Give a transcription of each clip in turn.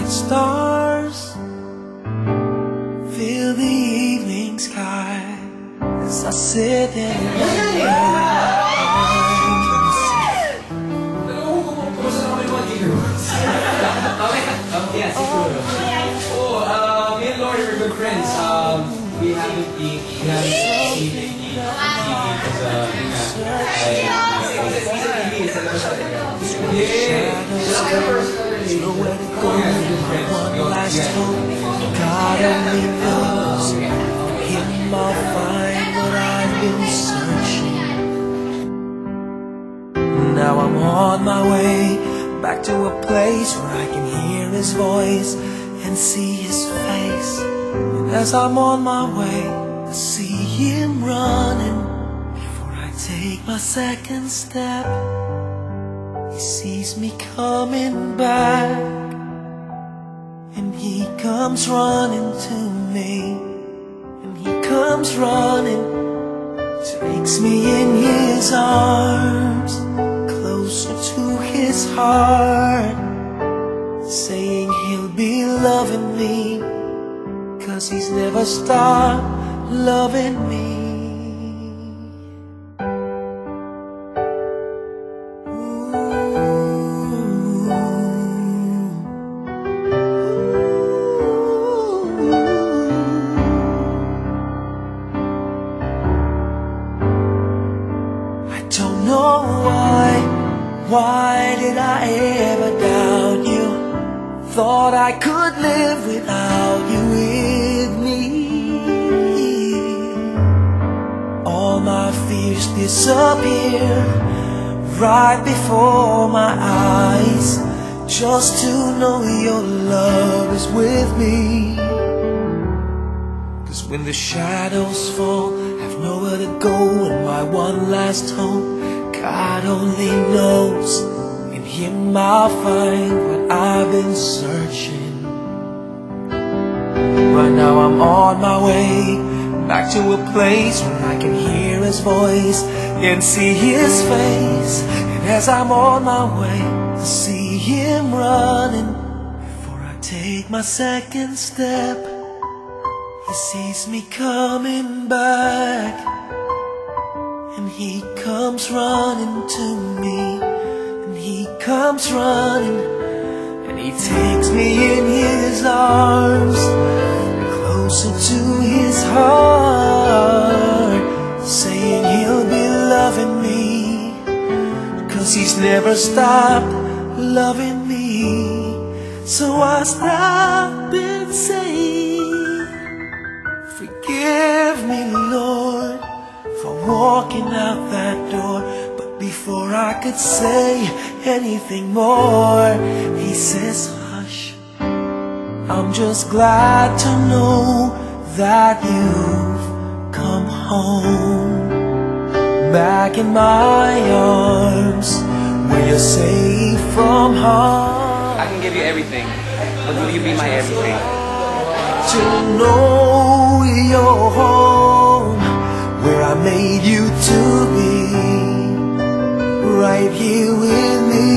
Bright stars fill the evening sky as I sit and me and Lori were good friends. We haven't seen because nowhere to go. One last hope, God only knows. Him I'll find what I've been searching. Now I'm on my way back to a place where I can hear His voice and see His face. And as I'm on my way, I see Him running. Before I take my second step, He sees me coming back, and He comes running to me, and He comes running, takes me in His arms, closer to His heart, saying He'll be loving me, 'cause He's never stopped loving me. Why did I ever doubt You? Thought I could live without You with me. All my fears disappear right before my eyes, just to know Your love is with me. 'Cause when the shadows fall, I've nowhere to go, and my one last hope, God only knows. In Him I'll find what I've been searching. Right now I'm on my way back to a place where I can hear His voice and see His face. And as I'm on my way to see Him running, before I take my second step, He sees me coming back, and He comes running to me, and He comes running, and He takes me in His arms, closer to His heart, saying He'll be loving me, 'cause He's never stopped loving me. So I stop and say, forgive me, Lord, for walking out that door. But before I could say anything more, He says, hush, I'm just glad to know that you've come home, back in my arms, where you're safe from harm. I can give you everything, but will you be my everything? To know you're home, where I made You to be, right here with me.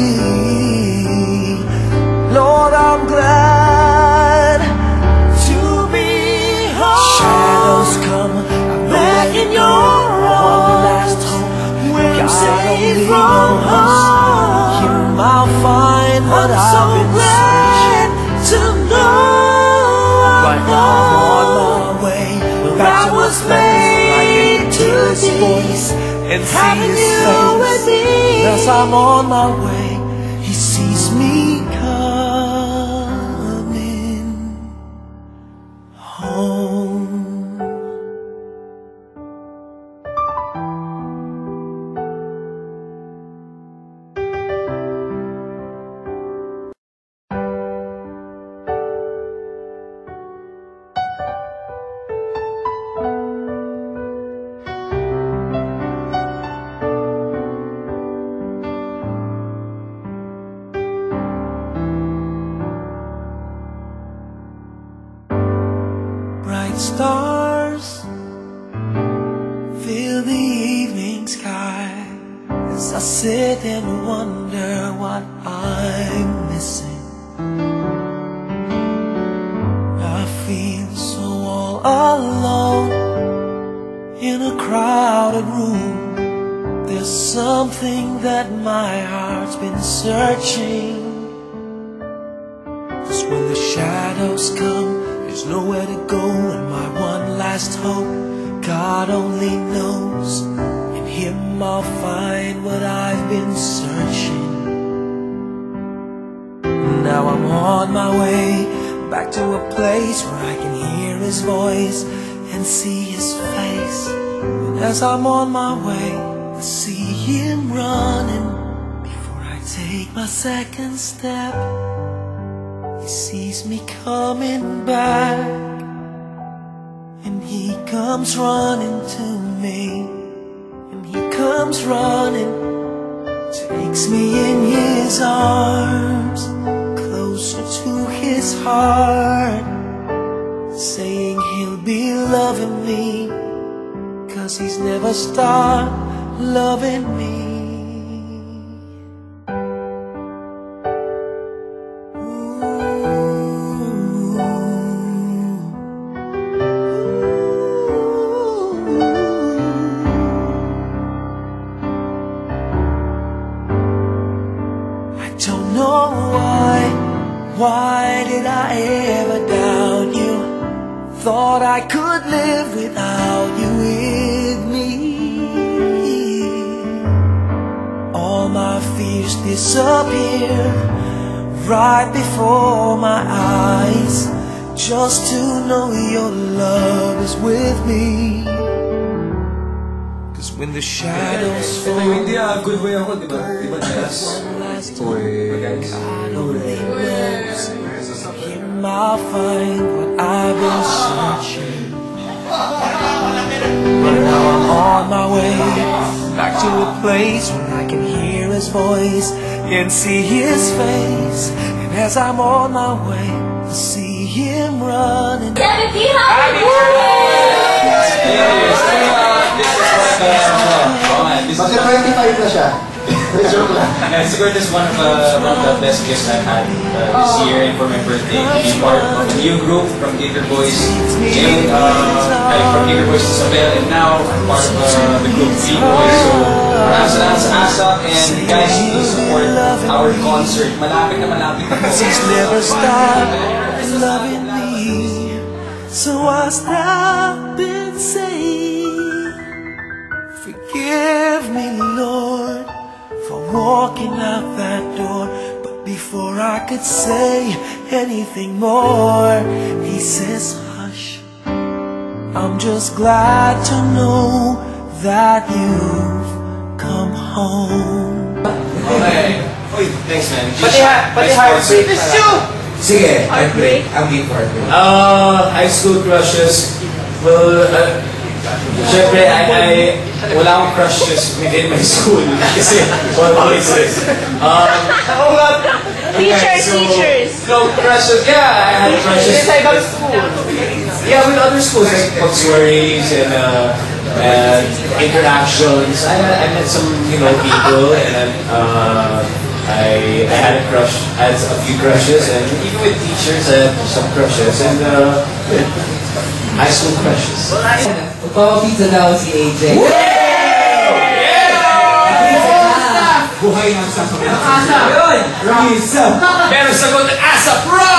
Lord, I'm glad to be home. Shadows come, I'm back in Your arms, last home, where I'm safe from harm. Here I'll find what I've been searching. To know right now I'm on my way back to a place to His voice and see His face. As I'm on my way, He sees me coming home. Bright stars fill the evening sky as I sit and wonder what I'm missing. in a crowded room. There's something that my heart's been searching. 'Cause when the shadows come, there's nowhere to go, and my one last hope, God only knows. In Him I'll find what I've been searching. Now I'm on my way back to a place where I can hear His voice and see His face. And as I'm on my way, I see Him running. Before I take my second step, He sees me coming back, and He comes running to me, and He comes running, takes me in His arms, closer to His heart, saying He'll be loving me, 'cause He's never stopped loving me. Don't know why did I ever doubt you? Thought I could live without you with me. All my fears disappear right before my eyes, just to know your love is with me. 'Cause when the shadows fall, good way ako, diba? Diba, Jess? God only knows. Him I'll find what I've been searching. But now I'm on my way back to a place where I can hear His voice and see His face. And as I'm on my way, I see Him running. Happy birthday! Kasi 25 na siya. Siguro this is one of the best gifts I've had this year, and for my birthday, to be part of a new group from Gator Boys, and from Gator Boys to Isabel, and now I'm part of the group B-Boys. So maraming salamat sa ASAP, and guys, please support our concert. Malapit na po. He's never stopped loving me. So I stop and say, forgive me, Lord, for walking out that door. But before I could say anything more, He says, hush, I'm just glad to know that you've come home. Okay. Uy, thanks man. Pati heartbreak pala. Sige, Heartbreak. I'm game for heartbreak. High school crushes. Well, syempre, wala akong crushes within my school kasi all voices. Teachers. No crushes. Yeah, I had crushes. Yeah, with other schools like Pag-Sweries and interactions. I met some people, and I had a crush. I had a few crushes, and even with teachers, I had some crushes, and high school crushes. Magpapapizza daw si AJ. Buhay ng sasabi. Pero sagot ng ASAP, bro!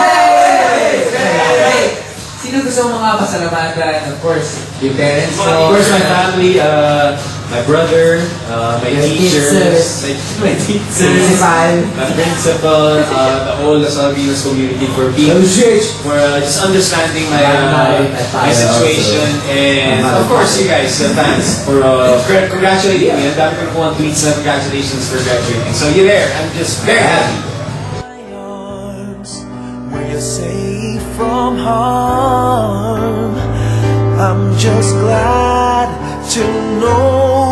Sino gusto mong mga pasalamatan? Of course, your parents. Of course, my family, my brother, my teachers, my principal, the whole Salvinos community for being, for just understanding my situation, and of course you guys, the fans, for congratulating me. Ang dami ko nakuha tweets na congratulations for graduating. So you're there. I'm just very happy. Where you're safe from harm, I'm just glad to know